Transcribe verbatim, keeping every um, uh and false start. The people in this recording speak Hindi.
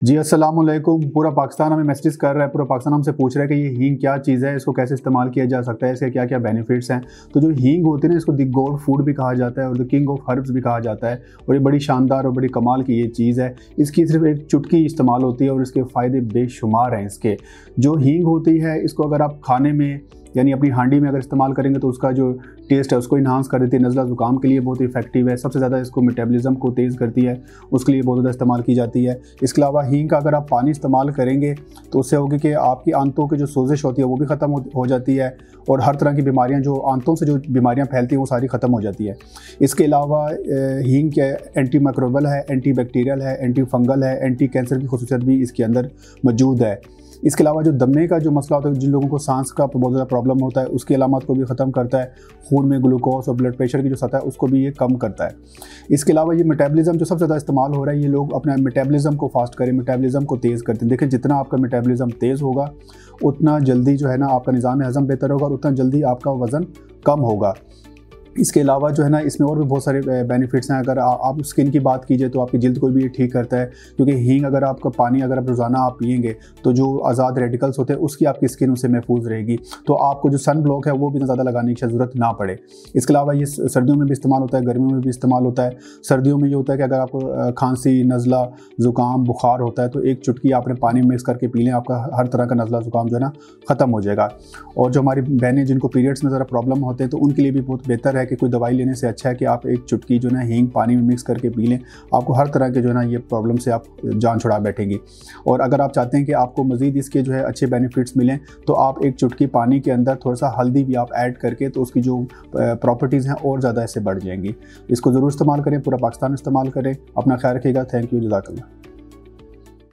जी अस्सलाम वालेकुम। पूरा पाकिस्तान हमें मैसेज कर रहा है, पूरा पाकिस्तान हमसे पूछ रहा है कि ये हींग क्या चीज़ है, इसको कैसे इस्तेमाल किया जा सकता है, इसके क्या क्या बेनिफिट्स हैं। तो जो हींग होती है ना, इसको द गॉड फूड भी कहा जाता है और द किंग ऑफ हर्ब्स भी कहा जाता है। और ये बड़ी शानदार और बड़ी कमाल की ये चीज़ है। इसकी सिर्फ एक चुटकी इस्तेमाल होती है और इसके फ़ायदे बेशुमार हैं। इसके जो हींग होती है, इसको अगर आप खाने में यानी अपनी हांडी में अगर इस्तेमाल करेंगे तो उसका जो टेस्ट है उसको इन्हांस कर देती है। नज़ला ज़ुकाम के लिए बहुत इफेक्टिव है। सबसे ज़्यादा इसको मेटाबॉलिज्म को तेज़ करती है, उसके लिए बहुत ज़्यादा इस्तेमाल की जाती है। इसके अलावा हींग का अगर आप पानी इस्तेमाल करेंगे तो उससे होगी कि आपकी आंतों की जो सोजिश होती है वो भी ख़त्म हो, हो जाती है और हर तरह की बीमारियां, जो आंतों से जो बीमारियां फैलती हैं वो सारी ख़त्म हो जाती है। इसके अलावा हींग क्या एंटी माइक्रोबियल है, एंटी बैक्टीरियल है, एंटी फंगल है, एंटी कैंसर की खुसूसियत भी इसके अंदर मौजूद है। इसके अलावा जो दमे का जो मसला होता है, जिन लोगों को सांस का बहुत ज़्यादा प्रॉब्लम होता है, उसकी अलामत को भी ख़त्म करता है। खून में ग्लूकोज और ब्लड प्रेशर की जो सतह है उसको भी ये कम करता है। इसके अलावा ये मेटाबॉलिज्म जो सबसे ज़्यादा इस्तेमाल हो रहा है, ये लोग अपना मेटाबॉलिज्म को फास्ट करें, मेटाबॉलिज्म को तेज़ करते हैं। देखिए, जितना आपका मेटाबॉलिज्म तेज़ होगा उतना जल्दी जो है ना आपका निज़ाम हज़म बेहतर होगा और उतना जल्दी आपका वज़न कम होगा। इसके अलावा जो है ना इसमें और भी बहुत सारे बेनिफिट्स हैं। अगर आ, आप स्किन की बात कीजिए तो आपकी जिल्द को भी ठीक करता है, क्योंकि हींग अगर आपका पानी अगर आप रोज़ाना आप पिएंगे तो जो आज़ाद रेडिकल्स होते हैं उसकी आपकी स्किन उससे महफूज रहेगी, तो आपको जो सन ब्लॉक है वो भी ज़्यादा लगाने की ज़रूरत ना पड़े। इसके अलावा ये सर्दियों में भी इस्तेमाल होता है, गर्मियों में भी इस्तेमाल होता है। सर्दियों में ये होता है कि अगर आपको खांसी, नज़ला, ज़ुकाम, बुखार होता है तो एक चुटकी आपने पानी में मिक्स करके पी लें, आपका हर तरह का नज़ला ज़ुकाम जो है ना ख़त्म हो जाएगा। और जो हमारी बहनें जिनको पीरियड्स में ज़रा प्रॉब्लम होते हैं तो उनके लिए भी बहुत बेहतर है कि कोई दवाई लेने से अच्छा है कि आप एक चुटकी जो है हींग पानी में मिक्स करके पी लें। आपको हर तरह के जो है ना ये प्रॉब्लम से आप जान छुड़ा बैठेंगी। और अगर आप चाहते हैं कि आपको मज़ीद इसके जो है अच्छे बेनिफिट्स मिलें तो आप एक चुटकी पानी के अंदर थोड़ा सा हल्दी भी आप ऐड करके तो उसकी जो प्रॉपर्टीज़ हैं और ज़्यादा ऐसे बढ़ जाएंगी। इसको ज़रूर इस्तेमाल करें, पूरा पाकिस्तान इस्तेमाल करें। अपना ख्याल रखिएगा। थैंक यू, जज़ाकल्लाह।